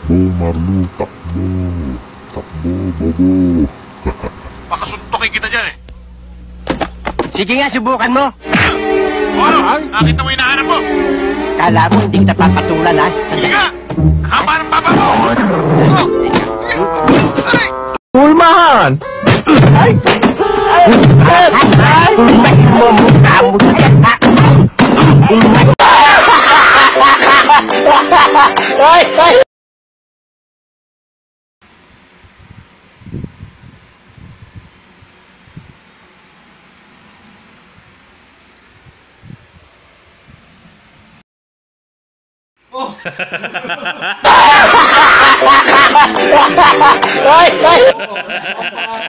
Takbo, Marlo, takbo. Takbo, bobo. Baka suntukin kita dyan eh. Sige nga, subukan mo. Oh, nakita mo yung hinahanap mo. Kala mo hindi kita papatulan, ha? Sige nga. Haba ng baba mo. Aray! Ulmahan! Ay! Ay! Ay! Umahin mo mukha mo siya, ha? Ay! Ay! Ay! Ay!